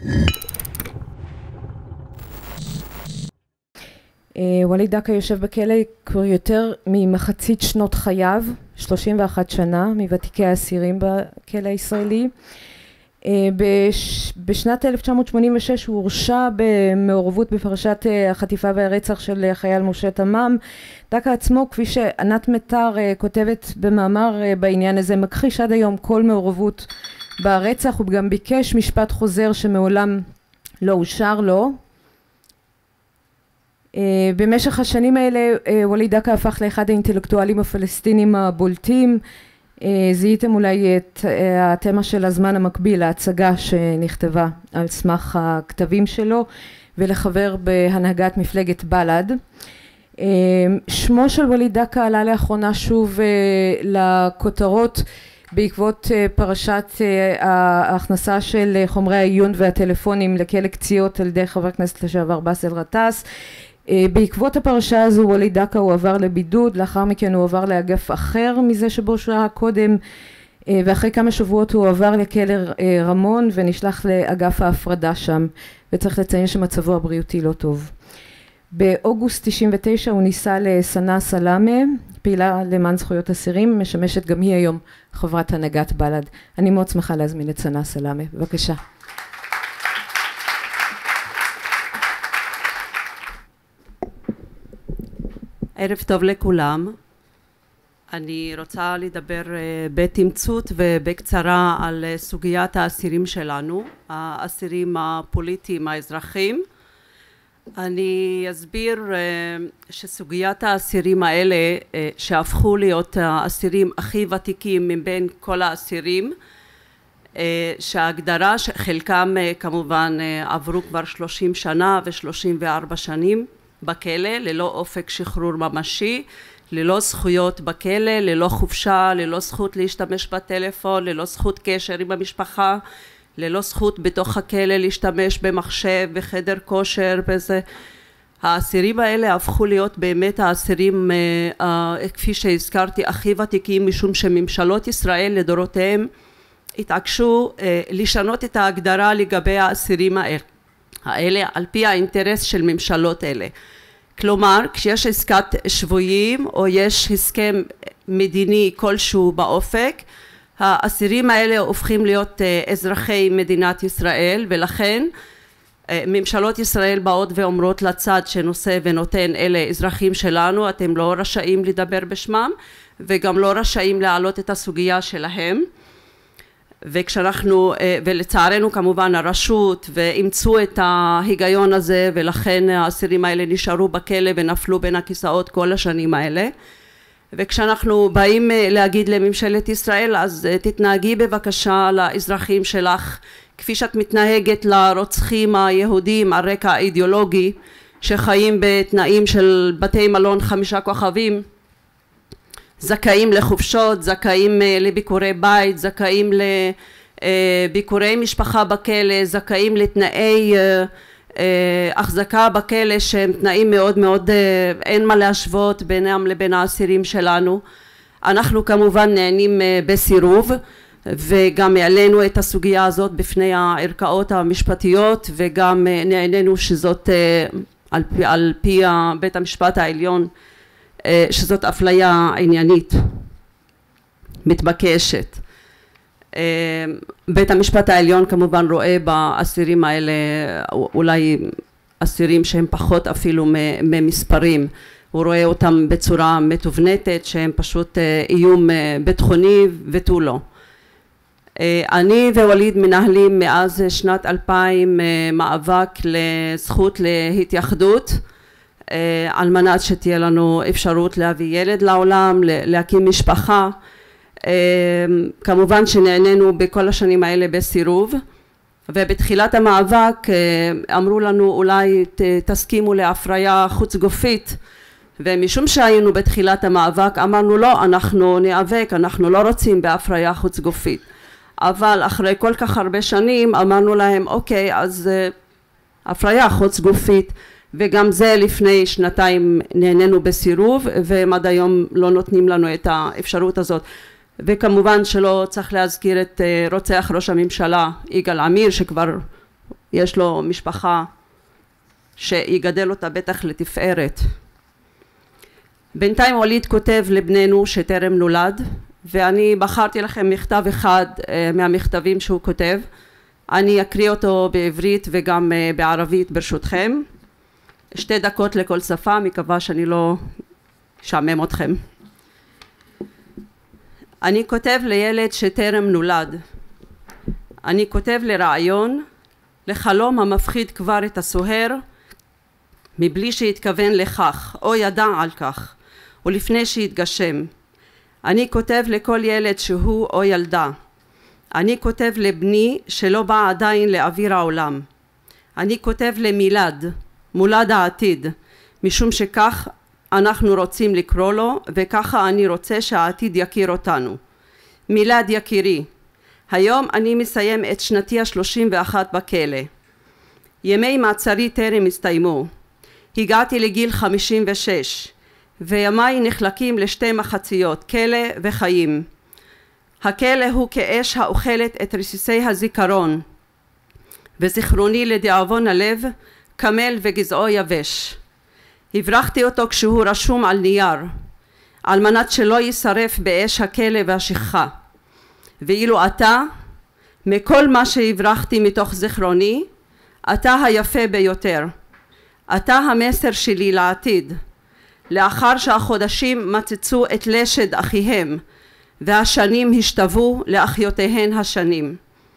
וליד דקה יושב בכלא כבר יותר ממחצית שנות חייו, 31 שנה, מוותיקי האסירים בכלא הישראלי. בשנת 1986 הוא הורשע במעורבות בפרשת החטיפה והרצח של חייל משה תמם. דקה עצמו, כפי שענת מטר כותבת במאמר בעניין הזה, מכחיש עד היום כל מעורבות ברצח. הוא גם ביקש משפט חוזר שמעולם לא אושר לו. במשך השנים האלה וליד דקה הפך לאחד האינטלקטואלים הפלסטינים הבולטים. זיהיתם אולי את התמה של הזמן המקביל, ההצגה שנכתבה על סמך הכתבים שלו, ולחבר בהנהגת מפלגת בל"ד. שמו של וליד דקה עלה לאחרונה שוב לכותרות בעקבות פרשת ההכנסה של חומרי העיון והטלפונים לכלא קציעות על ידי חבר הכנסת לשעבר באסל גטאס. בעקבות הפרשה הזו וליד דקה הוא עבר לבידוד, לאחר מכן הוא עבר לאגף אחר מזה שבו שעה קודם, ואחרי כמה שבועות הוא עבר לכלא רמון ונשלח לאגף ההפרדה שם, וצריך לציין שמצבו הבריאותי לא טוב. באוגוסט 99 הוא ניסה לסנה סלאמה, פעילה למען זכויות אסירים, משמשת גם היא היום חברת הנהגת בל"ד. אני מאוד שמחה להזמין את סנה סלאמה, בבקשה. ערב טוב לכולם. אני רוצה לדבר בתמצות ובקצרה על סוגיית האסירים שלנו, האסירים הפוליטיים האזרחיים. אני אסביר שסוגיית האסירים האלה שהפכו להיות האסירים הכי ותיקים מבין כל האסירים, שההגדרה שחלקם כמובן עברו כבר 30 שנה ו34 שנים בכלא, ללא אופק שחרור ממשי, ללא זכויות בכלא, ללא חופשה, ללא זכות להשתמש בטלפון, ללא זכות קשר עם המשפחה, ללא זכות בתוך הכלא להשתמש במחשב, בחדר כושר, בזה. האסירים האלה הפכו להיות באמת האסירים, כפי שהזכרתי, הכי ותיקים, משום שממשלות ישראל לדורותיהם התעקשו לשנות את ההגדרה לגבי האסירים האלה על פי האינטרס של ממשלות אלה. כלומר, כשיש עסקת שבויים או יש הסכם מדיני כלשהו באופק, האסירים האלה הופכים להיות אזרחי מדינת ישראל, ולכן ממשלות ישראל באות ואומרות לצד שנושא ונותן, אלה אזרחים שלנו, אתם לא רשאים לדבר בשמם וגם לא רשאים להעלות את הסוגיה שלהם. וכשאנחנו, ולצערנו כמובן הרשות ואימצו את ההיגיון הזה, ולכן האסירים האלה נשארו בכלא ונפלו בין הכיסאות כל השנים האלה. וכשאנחנו באים להגיד לממשלת ישראל, אז תתנהגי בבקשה לאזרחים שלך כפי שאת מתנהגת לרוצחים היהודים על רקע אידיאולוגי שחיים בתנאים של בתי מלון 5 כוכבים, זכאים לחופשות, זכאים לביקורי בית, זכאים לביקורי משפחה בכלא, זכאים לתנאי החזקה בכלא שהם תנאים מאוד מאוד, אין מה להשוות בינם לבין האסירים שלנו. אנחנו כמובן נהנים בסירוב, וגם העלינו את הסוגיה הזאת בפני הערכאות המשפטיות, וגם נהנינו שזאת על פי בית המשפט העליון שזאת אפליה עניינית מתבקשת. בית המשפט העליון כמובן רואה באסירים האלה אולי אסירים שהם פחות אפילו ממספרים, הוא רואה אותם בצורה מתובנתת שהם פשוט איום ביטחוני ותו לא. אני ווליד מנהלים מאז שנת 2000 מאבק לזכות להתייחדות, על מנת שתהיה לנו אפשרות להביא ילד לעולם, להקים משפחה. כמובן שנהנינו בכל השנים האלה בסירוב, ובתחילת המאבק אמרו לנו אולי תסכימו להפריה חוץ גופית, ומשום שהיינו בתחילת המאבק אמרנו לא, אנחנו ניאבק, אנחנו לא רוצים בהפריה חוץ גופית. אבל אחרי כל כך הרבה שנים אמרנו להם אוקיי, אז הפריה חוץ גופית, וגם זה לפני שנתיים נהנינו בסירוב, והם עד היום לא נותנים לנו את האפשרות הזאת. וכמובן שלא צריך להזכיר את רוצח ראש הממשלה יגאל עמיר, שכבר יש לו משפחה שיגדל אותה בטח לתפארת. בינתיים וליד כותב לבננו שטרם נולד, ואני בחרתי לכם מכתב אחד מהמכתבים שהוא כותב. אני אקריא אותו בעברית וגם בערבית ברשותכם. 2 דקות לכל שפה, מקווה שאני לא אשעמם אתכם. אני כותב לילד שטרם נולד. אני כותב לרעיון, לחלום המפחיד כבר את הסוהר, מבלי שיתכוון לכך או ידע על כך, ולפני שיתגשם. אני כותב לכל ילד שהוא או ילדה. אני כותב לבני שלא בא עדיין לאוויר העולם. אני כותב למילד, מולד העתיד, משום שכך אנחנו רוצים לקרוא לו, וככה אני רוצה שהעתיד יכיר אותנו. מילד יקירי, היום אני מסיים את שנתי ה-31 בכלא. ימי מעצרי טרם הסתיימו. הגעתי לגיל 56, וימיי נחלקים לשתי מחציות, כלא וחיים. הכלא הוא כאש האוכלת את רסיסי הזיכרון, וזיכרוני לדאבון הלב קמל וגזעו יבש. הברחתי אותו כשהוא רשום על נייר, על מנת שלא יישרף באש הכלא והשכחה. ואילו אתה, מכל מה שהברחתי מתוך זיכרוני, אתה היפה ביותר. אתה המסר שלי לעתיד. לאחר שהחודשים מצצו את לשד אחיהם, והשנים השתוו לאחיותיהן השנים.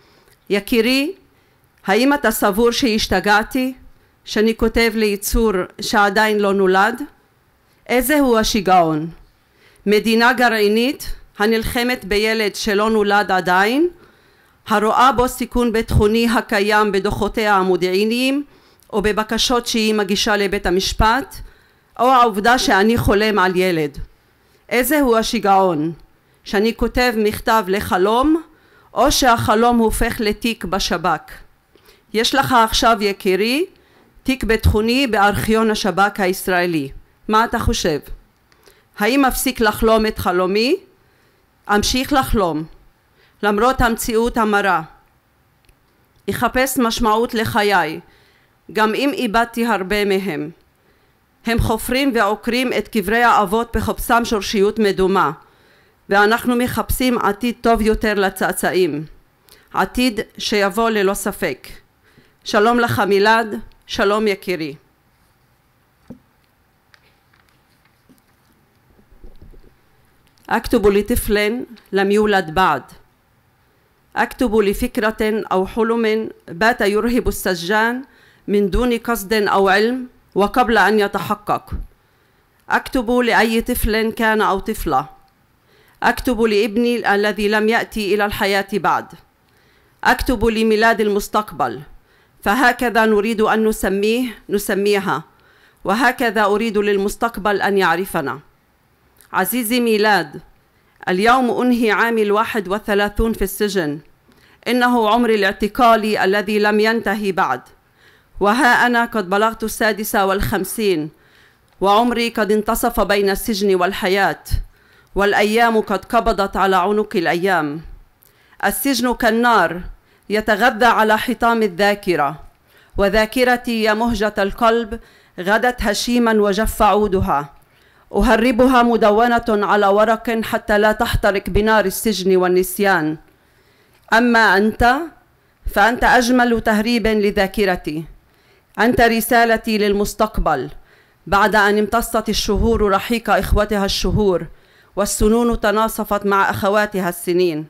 יקירי, האם אתה סבור שהשתגעתי, שאני כותב ליצור שעדיין לא נולד? איזה הוא השיגעון? מדינה גרעינית הנלחמת בילד שלא נולד עדיין, הרואה בו סיכון ביטחוני הקיים בדוחותיה המודיעיניים, או בבקשות שהיא מגישה לבית המשפט, או העובדה שאני חולם על ילד. איזה הוא השיגעון? שאני כותב מכתב לחלום, או שהחלום הופך לתיק בשב"כ. יש לך עכשיו יקירי, תיק ביטחוני בארכיון השב"כ הישראלי. מה אתה חושב? האם מפסיק לחלום את חלומי? אמשיך לחלום, למרות המציאות המרה. אחפש משמעות לחיי, גם אם איבדתי הרבה מהם. הם חופרים ועוקרים את קברי האבות בחפשם שורשיות מדומה, ואנחנו מחפשים עתיד טוב יותר לצאצאים, עתיד שיבוא ללא ספק. שלום לך מילד, שלום יקירי. أكتب لطفل لم يولد بعد. أكتب لفكرة أو حلم بات يرهب السجان من دون قصد أو علم وقبل أن يتحقق. أكتب لأي طفل كان أو طفلة. أكتب لابني الذي لم يأتي إلى الحياة بعد. أكتب لميلاد المستقبل، فهكذا نريد أن نسميها، وهكذا أريد للمستقبل أن يعرفنا. عزيزي ميلاد، اليوم أنهي عامي 31 في السجن. إنه عمري الاعتقالي الذي لم ينتهي بعد، وها أنا قد بلغت 56، وعمري قد انتصف بين السجن والحياة، والأيام قد قبضت على عنق الأيام. السجن كالنار يتغذى على حطام الذاكرة، وذاكرتي يا مهجة القلب غدت هشيما وجف عودها. أهربها مدونة على ورق حتى لا تحترق بنار السجن والنسيان. أما أنت فأنت أجمل تهريب لذاكرتي. أنت رسالتي للمستقبل بعد أن امتصت الشهور رحيق إخوتها الشهور، والسنون تناصفت مع أخواتها السنين.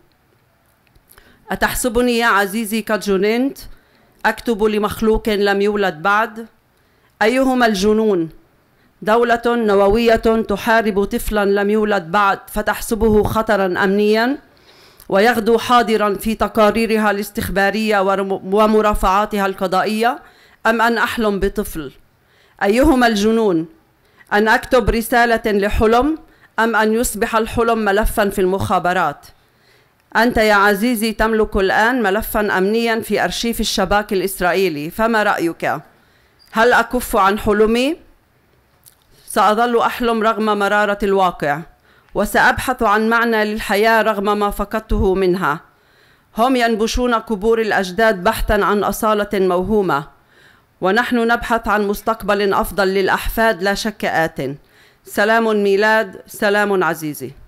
أتحسبني يا عزيزي قد جننت؟ أكتب لمخلوق لم يولد بعد. أيهما الجنون؟ دولة نووية تحارب طفلا لم يولد بعد فتحسبه خطرا أمنيا، ويغدو حاضرا في تقاريرها الاستخبارية ومرافعاتها القضائية، أم أن أحلم بطفل؟ أيهما الجنون؟ أن أكتب رسالة لحلم، أم أن يصبح الحلم ملفا في المخابرات؟ أنت يا عزيزي تملك الآن ملفا أمنيا في أرشيف الشباك الإسرائيلي، فما رأيك؟ هل أكف عن حلمي؟ سأظل أحلم رغم مرارة الواقع، وسأبحث عن معنى للحياة رغم ما فقدته منها. هم ينبشون قبور الأجداد بحثاً عن أصالة موهومة، ونحن نبحث عن مستقبل أفضل للأحفاد لا شك آت. سلام ميلاد، سلام عزيزي.